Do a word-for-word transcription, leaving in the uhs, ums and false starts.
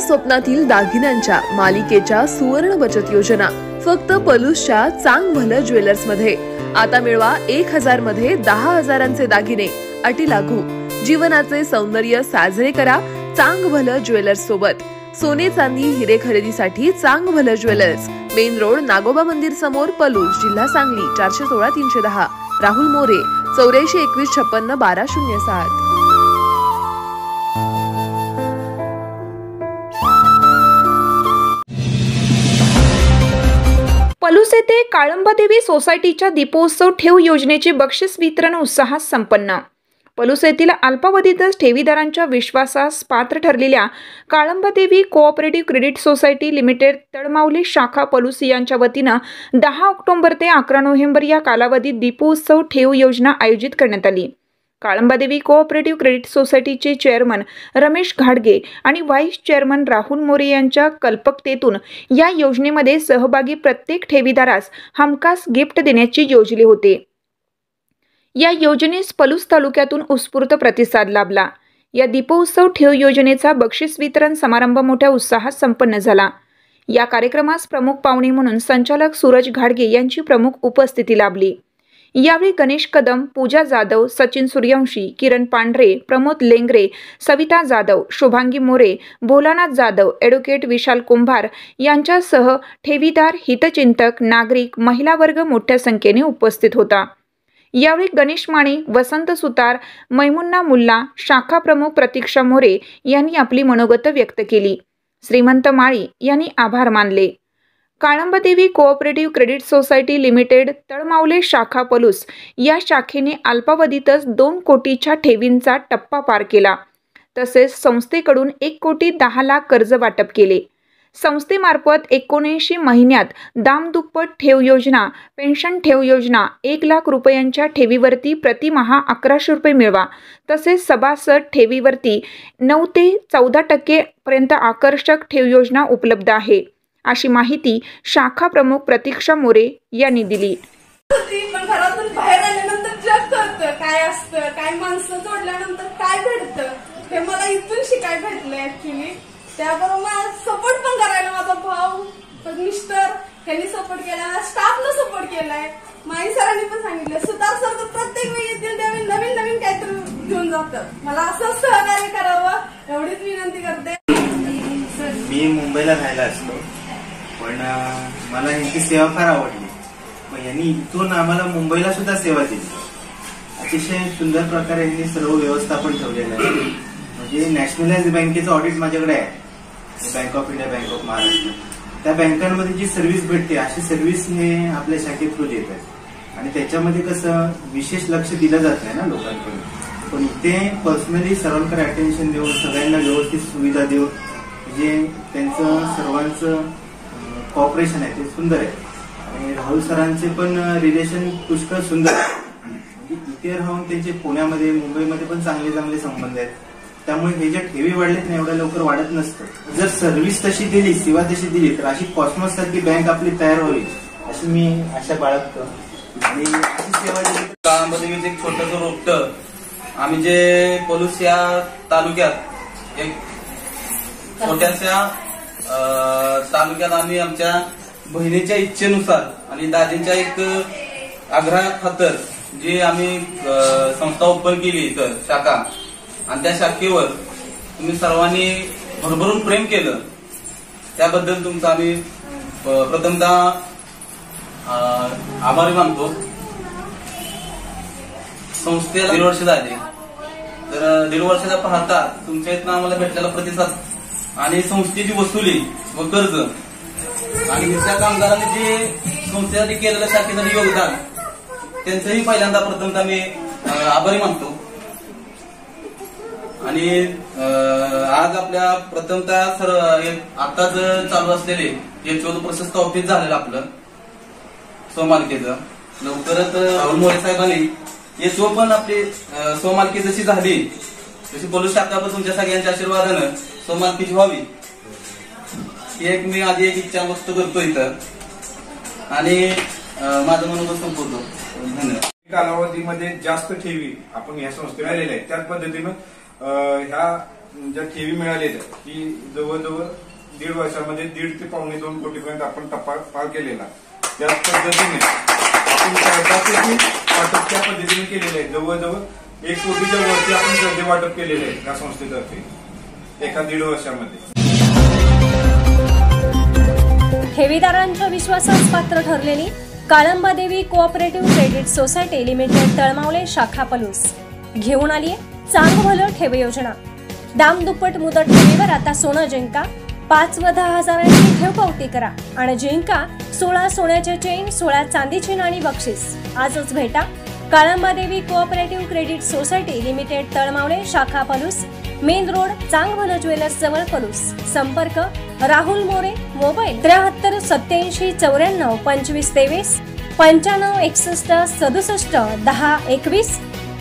स्वप्नातील दागिन्यांच्या मालिकेच्या सुवर्ण बचत योजना फक्त पलूसच्या चांग भलं ज्वेलर्स मध्ये। आता मिळवा एक हजार मध्ये दहा हजारांचे दागिने, अटी लागू। जीवनाचे सौंदर्य साजरे करा चांग भलं ज्वेलर्स सोबत। सोने चांदी हिरे खरेदीसाठी चांग भलं ज्वेलर्स, मेन रोड, नागोबा मंदिर समोर, पलूस, जिल्हा सांगली। चारशे सोळा तीनशे दहा। राहुल मोरे, चौऱ्याऐंशी एकवीस छप्पन्न बारा शून्य सात। पलूस येथे काळंबादेवी सोसायटीच्या दीपोत्सव ठेव योजनेचे बक्षीस वितरण उत्साहात संपन्न। पलूस येथील अल्पावधीतच ठेवीदारांच्या विश्वासास पात्र ठरलेल्या Kalambadevi cooperative credit society limited Talmavali शाखा पलूस यांच्या वतीनं दहा ऑक्टोबर ते अकरा नोव्हेंबर या कालावधीत दीपोत्सव ठेव योजना आयोजित करण्यात आली। काळंबादेवी कोऑपरेटिव्ह क्रेडिट सोसायटीचे चेअरमन रमेश घाडगे आणि व्हाईस चेअरमन राहुल मोरे यांच्या कल्पकतेतून या योजनेमध्ये सहभागी प्रत्येक ठेवीदारास हमखास गिफ्ट देण्याची योजले होते। या योजनेस पलूस तालुक्यातून उत्स्फूर्त प्रतिसाद लाभला। या दीपोत्सव ठेव योजनेचा बक्षीस वितरण समारंभ मोठ्या उत्साहात संपन्न झाला। या कार्यक्रमास प्रमुख पाहुणे म्हणून संचालक सूरज घाडगे यांची प्रमुख उपस्थिती लाभली। यावेळी गणेश कदम, पूजा जाधव, सचिन सूर्यवंशी, किरण पांढरे, प्रमोद लेंगरे, सविता जाधव, शुभांगी मोरे, भोलानाथ जाधव, ॲडव्होकेट विशाल कुंभार यांच्यासह ठेवीदार, हितचिंतक, नागरिक, महिला वर्ग मोठ्या संख्येने उपस्थित होता। यावेळी गणेश माने, वसंत सुतार, मैमुन्ना मुल्ला, शाखा प्रमुख प्रतीक्षा मोरे यांनी आपली मनोगत व्यक्त केली। श्रीमंत माळी यांनी आभार मानले। Kalambadevi cooperative credit society limited Talmavale शाखा पलूस या शाखेने अल्पावधीतच दोन कोटीच्या ठेवींचा टप्पा पार केला। तसेच संस्थेकडून एक कोटी दहा लाख कर्ज वाटप केले। संस्थेमार्फत एकोणऐंशी महिन्यात दामदुप्पट ठेव योजना, पेन्शन ठेव योजना, एक लाख रुपयांच्या ठेवीवरती प्रतिमाहा अकराशे रुपये मिळवा। तसेच सभासद ठेवीवरती नऊ ते चौदा टक्के पर्यंत आकर्षक ठेव योजना उपलब्ध आहे, अशी माहिती शाखा प्रमुख प्रतीक्षा मोरे यांनी दिली। पण घरातून बाहेर आल्यानंतर जग कळतं काय असतं, काय माणसं जोडल्यानंतर काय घडतं हे मला इथून शिकायला भेटलं ऍक्च्युली। त्याबरोबर मला सपोर्ट पण करायला माझा भाऊ, मिस्टर यांनी सपोर्ट केला, स्टाफनं सपोर्ट केलाय, माई सरांनी पण सांगितलं। सुतार सर तर प्रत्येक वेळी येतील त्यावेळी नवीन नवीन काहीतरी घेऊन जातात। मला असं सहकार्य करावं एवढीच विनंती करते। मी मुंबईला राहायला असतो, पण मला यांची सेवा फार आवडली। मग यांनी इथून आम्हाला मुंबईला सुद्धा सेवा दिली। अतिशय सुंदर प्रकारे यांनी सर्व व्यवस्थापन ठेवलेलं आहे। म्हणजे नॅशनलाइज बँकेचं ऑडिट माझ्याकडे आहे, bank of India, bank of Maharashtra, त्या बँकांमध्ये जी सर्व्हिस भेटते अशी सर्व्हिस हे आपल्या शाखे थ्रू देत आहे। आणि त्याच्यामध्ये कसं विशेष लक्ष दिलं जात नाही ना लोकांकडून, पण इथे पर्सनली सर्वांकडे अटेन्शन देऊन सगळ्यांना व्यवस्थित सुविधा देऊन म्हणजे त्यांचं सर्वांचं कॉपरेशन आहे ते सुंदर आहे। आणि राहुल सरांचे पण रिलेशन पुष्कळ सुंदर आहे। इथे राहून त्यांचे पुण्यामध्ये, मुंबईमध्ये पण चांगले चांगले संबंध आहेत। त्यामुळे हे ज्या ठेवी वाढलेत ना एवढ्या लवकर वाढत नसतं। जर सर्व्हिस तशी दिली, सेवा तशी दिली तर अशी कॉस्मॉस सारखी बँक आपली तयार व्हावी अशी मी आशा बाळगतो। आणि अशी सेवा दिली काळंबादेवीचं एक छोटंसं रोपटं आम्ही जे पलूस या तालुक्यात एक छोट्याशा तालुक्यात आम्ही आमच्या बहिणीच्या इच्छेनुसार आणि दाजींच्या एक आग्रहा खातर जी आम्ही संस्था ओपन केली तर शाखा, आणि त्या शाखेवर तुम्ही सर्वांनी भरभरून प्रेम केलं त्याबद्दल तुमचा आम्ही प्रथमतः आभारी मानतो। संस्थेला दीड वर्ष झाली, तर दीड वर्षाला पाहता तुमच्या इथनं आम्हाला भेटलेला प्रतिसाद आणि संस्थेची वसुली व कर्ज आणि त्या कामगारांनी जे संस्थेसाठी केलेलं शाखेसाठी योगदान त्यांचंही पहिल्यांदा प्रथमतः मी आभारी मानतो। आणि आज आपल्या प्रथमतः सर आताच चालू असलेले जे चौदा प्रशस्त ऑफिस झालेलं आपलं स्वमालकीचं, लवकरच राहुल मोरे साहेबांनी हे सो पण आपली स्वमालकी जशी झाली तशी पलूस शाखा पण तुमच्या सगळ्यांच्या आशीर्वादानं स्वमालकीची व्हावी ही एक मी आधी एक इच्छा व्यक्त करतो इथं आणि माझं मनोबल संपवतो। धन्यवाद। कालावधीमध्ये जास्त ठेवी आपण या संस्थेला आलेल्या आहेत, त्याच पद्धतीनं ह्या ज्या ठेवी मिळालेल्या की जवळजवळ दीड वर्षामध्ये दीड ते पावणे दोन कोटीपर्यंत आपण टपाल पार केलेला. त्याच पद्धतीने आपण कर्जाचे वाटप त्या पद्धतीने केलेले आहे. जवळजवळ एक कोटीच्या वरती आपण कर्ज वाटप केलेले आहे या संस्थेतर्फे एका दीड वर्षामध्ये. ठेवीदारांच्या विश्वासास पात्र ठरलेली Kalambadevi cooperative credit society limited Talmavale शाखा पलूस घेऊन आली चांग भलं ठेव योजना. दाम दुप्पट मुदत ठेवीवर आता सोनं जिंका. पाच व दहा हजारांची ठेव पावती करा आणि जिंका सोळा सोन्याचे चेन, सोळा चांदीची नाणी बक्षीस. आजच भेटा Kalambadevi cooperative credit society limited Talmavale शाखा पलूस, मेन रोड, चांग भलं ज्वेलर्स जवळ पलूस. संपर्क राहुल मोरे, मोबाईल त्र्याहत्तर सत्याऐंशी चौऱ्याण्णव पंचवीस तेवीस, पंच्याण्णव एकसष्ट सदुसष्ट दहा एकवीस.